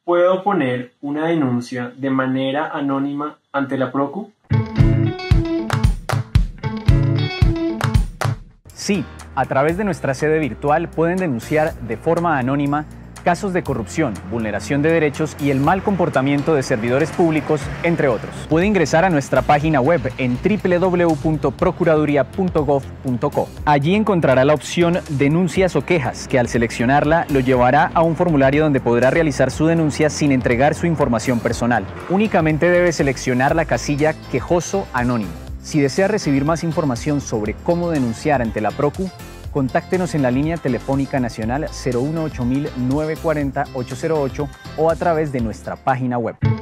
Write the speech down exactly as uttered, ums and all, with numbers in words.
¿Puedo poner una denuncia de manera anónima ante la Procu? Sí, a través de nuestra sede virtual pueden denunciar de forma anónima casos de corrupción, vulneración de derechos y el mal comportamiento de servidores públicos, entre otros. Puede ingresar a nuestra página web en doble u doble u doble u punto procuraduría punto gov punto co. Allí encontrará la opción Denuncias o Quejas, que al seleccionarla lo llevará a un formulario donde podrá realizar su denuncia sin entregar su información personal. Únicamente debe seleccionar la casilla Quejoso Anónimo. Si desea recibir más información sobre cómo denunciar ante la Procu, contáctenos en la línea telefónica nacional cero uno ocho mil nueve cuarenta ocho cero ocho o a través de nuestra página web.